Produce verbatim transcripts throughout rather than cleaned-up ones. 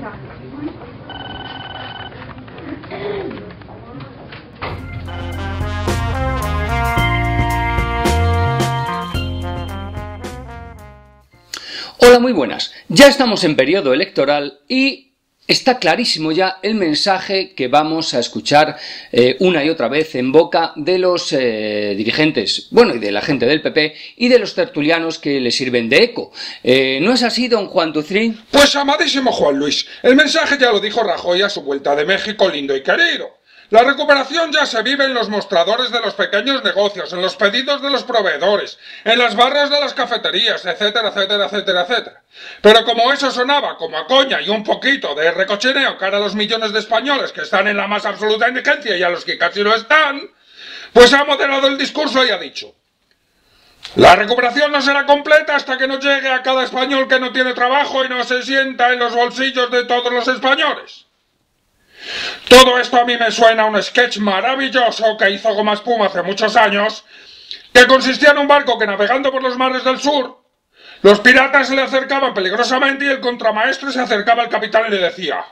Hola, muy buenas. Ya estamos en periodo electoral y está clarísimo ya el mensaje que vamos a escuchar eh, una y otra vez en boca de los eh, dirigentes, bueno, y de la gente del P P y de los tertulianos que le sirven de eco. Eh, ¿No es así, don Juan Tucín? Pues amadísimo Juan Luis, el mensaje ya lo dijo Rajoy a su vuelta de México lindo y querido. La recuperación ya se vive en los mostradores de los pequeños negocios, en los pedidos de los proveedores, en las barras de las cafeterías, etcétera, etcétera, etcétera, etcétera. Pero como eso sonaba como a coña y un poquito de recochineo cara a los millones de españoles que están en la más absoluta indigencia y a los que casi lo están, pues ha moderado el discurso y ha dicho: la recuperación no será completa hasta que no llegue a cada español que no tiene trabajo y no se sienta en los bolsillos de todos los españoles. Todo esto a mí me suena a un sketch maravilloso que hizo Goma Espuma hace muchos años, que consistía en un barco que, navegando por los mares del sur, los piratas se le acercaban peligrosamente y el contramaestre se acercaba al capitán y le decía: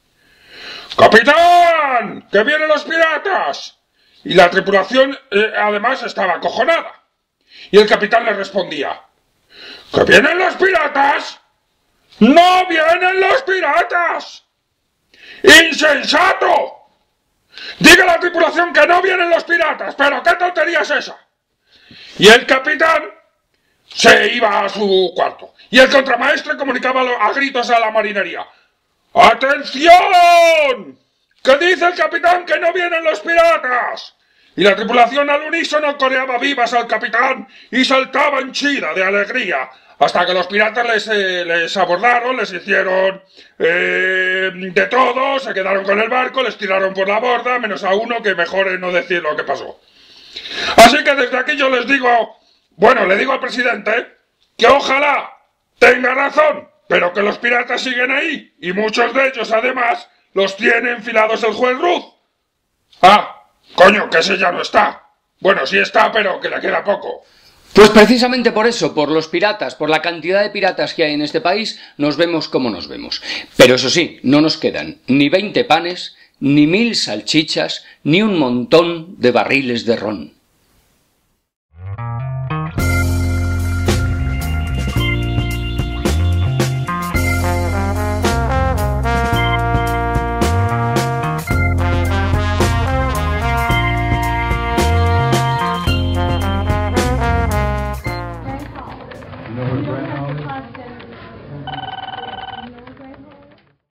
¡Capitán! ¡Que vienen los piratas! Y la tripulación eh, además estaba acojonada. Y el capitán le respondía: ¿que vienen los piratas? ¡No vienen los piratas! ¡Insensato! Diga a la tripulación que no vienen los piratas, pero ¿qué tontería es esa? Y el capitán se iba a su cuarto, y el contramaestre comunicaba a gritos a la marinería: ¡atención! ¿Qué dice el capitán que no vienen los piratas? Y la tripulación al unísono coreaba vivas al capitán y saltaba henchida de alegría, hasta que los piratas les, eh, les abordaron, les hicieron eh, de todo, se quedaron con el barco, les tiraron por la borda, menos a uno que mejor es no decir lo que pasó. Así que desde aquí yo les digo, bueno, le digo al presidente que ojalá tenga razón, pero que los piratas siguen ahí, y muchos de ellos además los tiene enfilados el juez Ruz. Ah, coño, que ese ya no está. Bueno, sí está, pero que le queda poco. Pues precisamente por eso, por los piratas, por la cantidad de piratas que hay en este país, nos vemos como nos vemos. Pero eso sí, no nos quedan ni veinte panes, ni mil salchichas, ni un montón de barriles de ron.